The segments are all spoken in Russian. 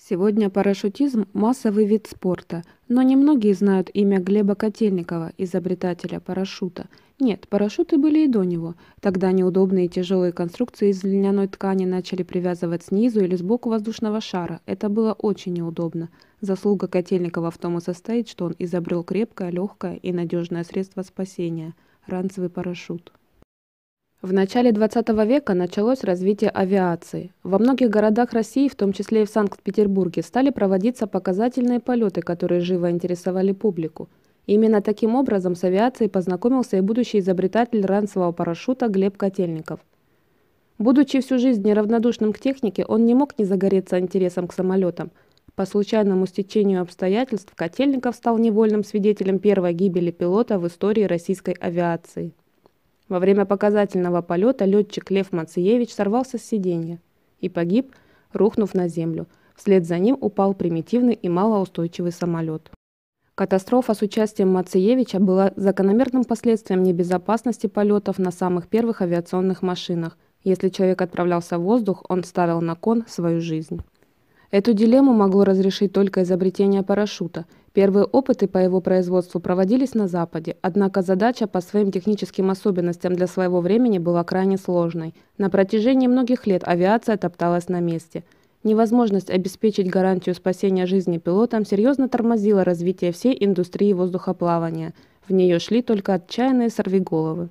Сегодня парашютизм – массовый вид спорта, но немногие знают имя Глеба Котельникова, изобретателя парашюта. Нет, парашюты были и до него. Тогда неудобные и тяжелые конструкции из льняной ткани начали привязывать снизу или сбоку воздушного шара. Это было очень неудобно. Заслуга Котельникова в том и состоит, что он изобрел крепкое, легкое и надежное средство спасения – ранцевый парашют. В начале XX века началось развитие авиации. Во многих городах России, в том числе и в Санкт-Петербурге, стали проводиться показательные полеты, которые живо интересовали публику. Именно таким образом с авиацией познакомился и будущий изобретатель ранцевого парашюта Глеб Котельников. Будучи всю жизнь неравнодушным к технике, он не мог не загореться интересом к самолетам. По случайному стечению обстоятельств Котельников стал невольным свидетелем первой гибели пилота в истории российской авиации. Во время показательного полета летчик Лев Мациевич сорвался с сиденья и погиб, рухнув на землю. Вслед за ним упал примитивный и малоустойчивый самолет. Катастрофа с участием Мациевича была закономерным последствием небезопасности полетов на самых первых авиационных машинах. Если человек отправлялся в воздух, он ставил на кон свою жизнь. Эту дилемму могло разрешить только изобретение парашюта. Первые опыты по его производству проводились на Западе, однако задача по своим техническим особенностям для своего времени была крайне сложной. На протяжении многих лет авиация топталась на месте. Невозможность обеспечить гарантию спасения жизни пилотам серьезно тормозила развитие всей индустрии воздухоплавания. В нее шли только отчаянные сорвиголовы.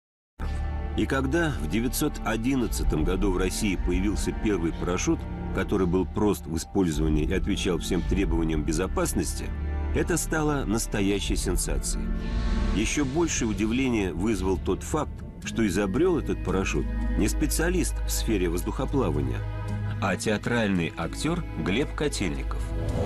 И когда в 911 году в России появился первый парашют, который был прост в использовании и отвечал всем требованиям безопасности, это стало настоящей сенсацией. Еще большее удивление вызвал тот факт, что изобрел этот парашют не специалист в сфере воздухоплавания, а театральный актер Глеб Котельников.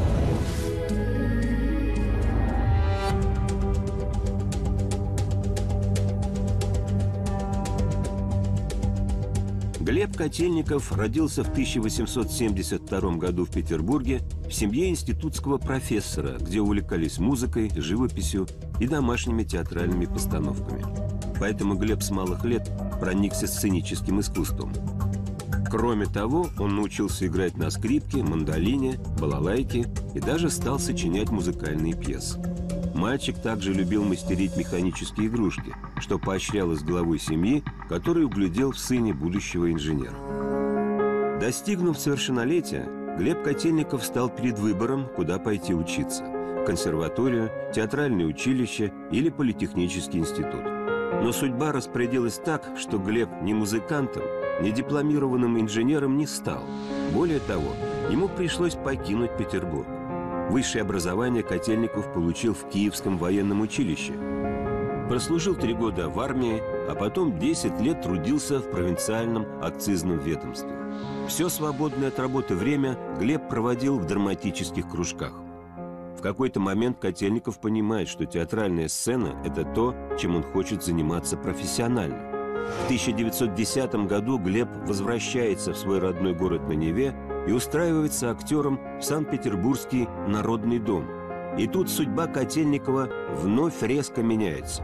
Глеб Котельников родился в 1872 году в Петербурге в семье институтского профессора, где увлекались музыкой, живописью и домашними театральными постановками. Поэтому Глеб с малых лет проникся сценическим искусством. Кроме того, он научился играть на скрипке, мандолине, балалайке и даже стал сочинять музыкальные пьесы. Мальчик также любил мастерить механические игрушки, что поощрялось главой семьи, который углядел в сыне будущего инженера. Достигнув совершеннолетия, Глеб Котельников стал перед выбором, куда пойти учиться – в консерваторию, театральное училище или политехнический институт. Но судьба распорядилась так, что Глеб ни музыкантом, ни дипломированным инженером не стал. Более того, ему пришлось покинуть Петербург. Высшее образование Котельников получил в Киевском военном училище. Прослужил 3 года в армии, а потом 10 лет трудился в провинциальном акцизном ведомстве. Все свободное от работы время Глеб проводил в драматических кружках. В какой-то момент Котельников понимает, что театральная сцена – это то, чем он хочет заниматься профессионально. В 1910 году Глеб возвращается в свой родной город на Неве и устраивается актером в Санкт-Петербургский Народный дом. И тут судьба Котельникова вновь резко меняется.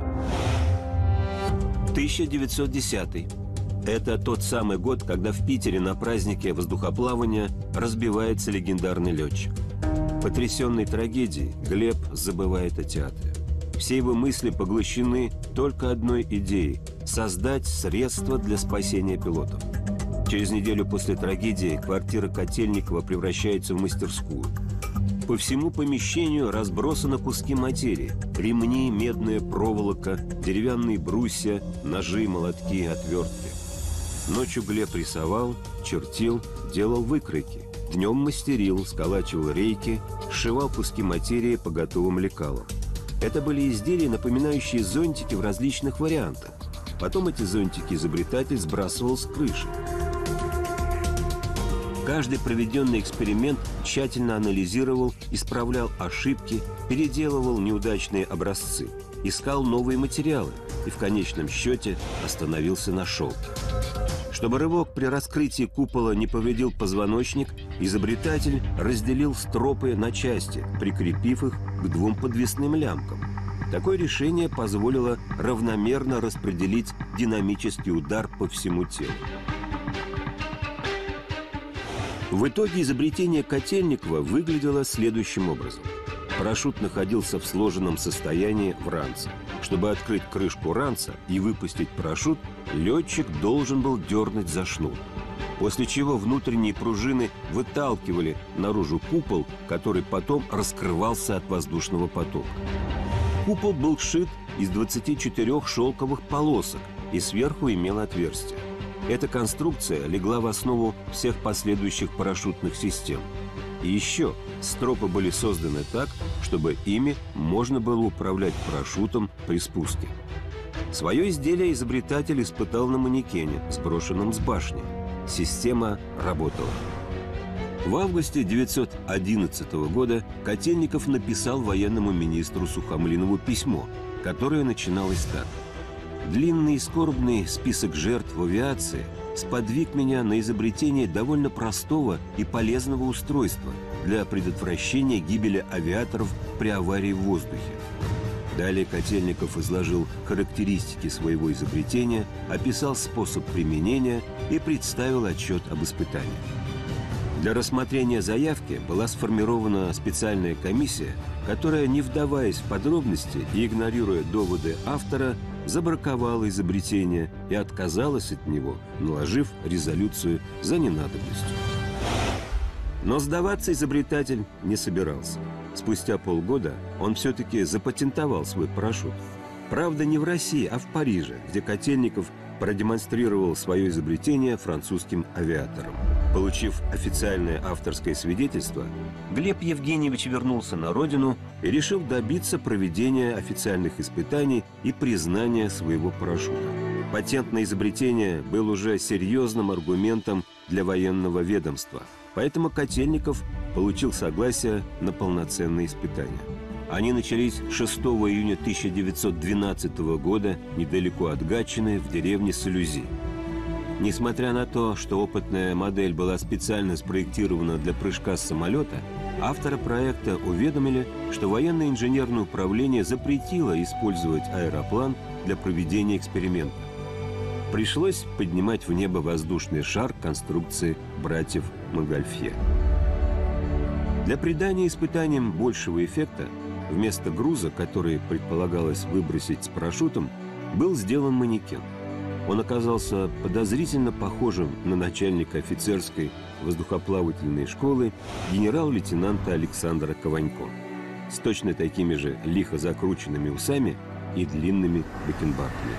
1910. Это тот самый год, когда в Питере на празднике воздухоплавания разбивается легендарный летчик. Потрясенный трагедией, Глеб забывает о театре. Все его мысли поглощены только одной идеей – создать средства для спасения пилотов. Через неделю после трагедии квартира Котельникова превращается в мастерскую. По всему помещению разбросаны куски материи – ремни, медная проволока, деревянные брусья, ножи, молотки, отвертки. Ночью Глеб рисовал, чертил, делал выкройки. Днем мастерил, сколачивал рейки, сшивал куски материи по готовым лекалам. Это были изделия, напоминающие зонтики в различных вариантах. Потом эти зонтики изобретатель сбрасывал с крыши. Каждый проведенный эксперимент тщательно анализировал, исправлял ошибки, переделывал неудачные образцы, искал новые материалы и в конечном счете остановился на шелке. Чтобы рывок при раскрытии купола не повредил позвоночник, изобретатель разделил стропы на части, прикрепив их к 2 подвесным лямкам. Такое решение позволило равномерно распределить динамический удар по всему телу. В итоге изобретение Котельникова выглядело следующим образом. Парашют находился в сложенном состоянии в ранце. Чтобы открыть крышку ранца и выпустить парашют, летчик должен был дернуть за шнур. После чего внутренние пружины выталкивали наружу купол, который потом раскрывался от воздушного потока. Купол был сшит из 24 шелковых полосок и сверху имел отверстие. Эта конструкция легла в основу всех последующих парашютных систем. И еще стропы были созданы так, чтобы ими можно было управлять парашютом при спуске. Свое изделие изобретатель испытал на манекене, сброшенном с башни. Система работала. В августе 1911 года Котельников написал военному министру Сухомлинову письмо, которое начиналось так. «Длинный и скорбный список жертв в авиации сподвиг меня на изобретение довольно простого и полезного устройства для предотвращения гибели авиаторов при аварии в воздухе». Далее Котельников изложил характеристики своего изобретения, описал способ применения и представил отчет об испытаниях. Для рассмотрения заявки была сформирована специальная комиссия, которая, не вдаваясь в подробности и игнорируя доводы автора, забраковала изобретение и отказалась от него, наложив резолюцию за ненадобностью. Но сдаваться изобретатель не собирался. Спустя полгода он все-таки запатентовал свой парашют. Правда, не в России, а в Париже, где Котельников продемонстрировал свое изобретение французским авиаторам. Получив официальное авторское свидетельство, Глеб Евгеньевич вернулся на родину и решил добиться проведения официальных испытаний и признания своего парашюта. Патент на изобретение был уже серьезным аргументом для военного ведомства, поэтому Котельников получил согласие на полноценные испытания. Они начались 6 июня 1912 года недалеко от Гатчины в деревне Салюзи. Несмотря на то, что опытная модель была специально спроектирована для прыжка с самолета, автора проекта уведомили, что военное инженерное управление запретило использовать аэроплан для проведения эксперимента. Пришлось поднимать в небо воздушный шар конструкции братьев Монгольфье. Для придания испытаниям большего эффекта вместо груза, который предполагалось выбросить с парашютом, был сделан манекен. Он оказался подозрительно похожим на начальника офицерской воздухоплавательной школы генерал-лейтенанта Александра Кованько, с точно такими же лихо закрученными усами и длинными бакенбардами.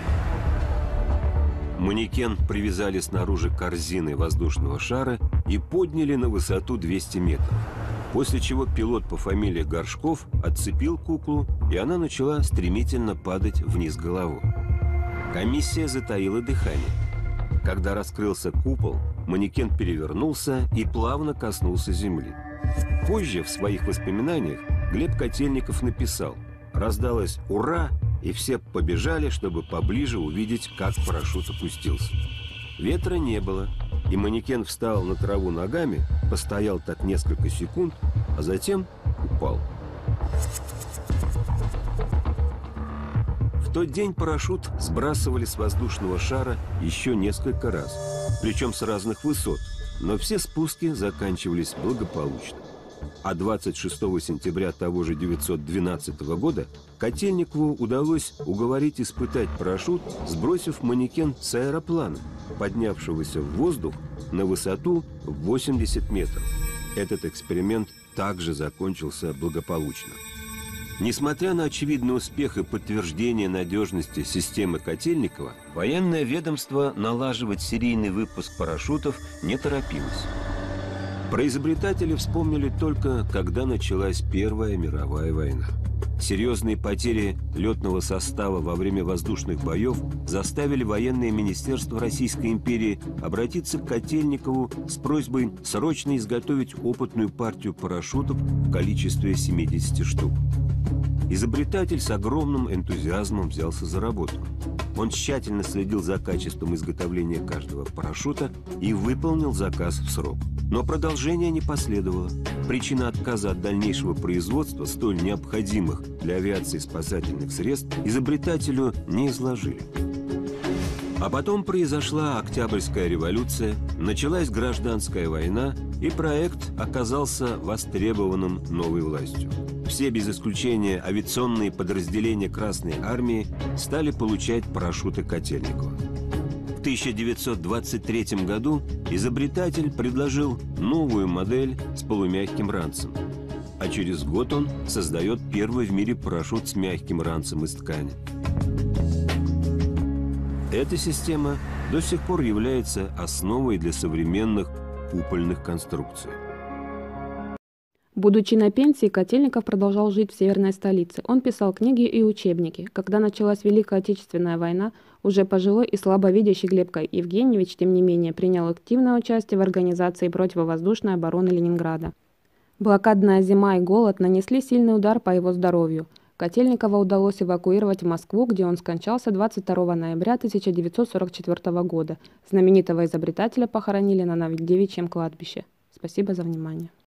Манекен привязали снаружи корзины воздушного шара и подняли на высоту 200 метров, после чего пилот по фамилии Горшков отцепил куклу, и она начала стремительно падать вниз головой. Комиссия затаила дыхание. Когда раскрылся купол, манекен перевернулся и плавно коснулся земли. Позже в своих воспоминаниях Глеб Котельников написал: «Раздалось «Ура!» и все побежали, чтобы поближе увидеть, как парашют опустился. Ветра не было, и манекен встал на траву ногами, постоял так несколько секунд, а затем упал». В тот день парашют сбрасывали с воздушного шара еще несколько раз, причем с разных высот, но все спуски заканчивались благополучно. А 26 сентября того же 1912 года Котельникову удалось уговорить испытать парашют, сбросив манекен с аэроплана, поднявшегося в воздух на высоту 80 метров. Этот эксперимент также закончился благополучно. Несмотря на очевидный успех и подтверждение надежности системы Котельникова, военное ведомство налаживать серийный выпуск парашютов не торопилось. Про изобретателей вспомнили только, когда началась Первая мировая война. Серьезные потери летного состава во время воздушных боев заставили военное министерство Российской империи обратиться к Котельникову с просьбой срочно изготовить опытную партию парашютов в количестве 70 штук. Изобретатель с огромным энтузиазмом взялся за работу. Он тщательно следил за качеством изготовления каждого парашюта и выполнил заказ в срок. Но продолжение не последовало. Причина отказа от дальнейшего производства столь необходимых для авиации спасательных средств изобретателю не изложили. А потом произошла Октябрьская революция, началась гражданская война, и проект оказался востребованным новой властью. Все без исключения авиационные подразделения Красной Армии стали получать парашюты Котельникова. В 1923 году изобретатель предложил новую модель с полумягким ранцем. А через год он создает первый в мире парашют с мягким ранцем из ткани. Эта система до сих пор является основой для современных купольных конструкций. Будучи на пенсии, Котельников продолжал жить в северной столице. Он писал книги и учебники. Когда началась Великая Отечественная война, уже пожилой и слабовидящий Глеб Евгеньевич, тем не менее, принял активное участие в организации противовоздушной обороны Ленинграда. Блокадная зима и голод нанесли сильный удар по его здоровью. Котельникова удалось эвакуировать в Москву, где он скончался 22 ноября 1944 года. Знаменитого изобретателя похоронили на Новодевичьем кладбище. Спасибо за внимание.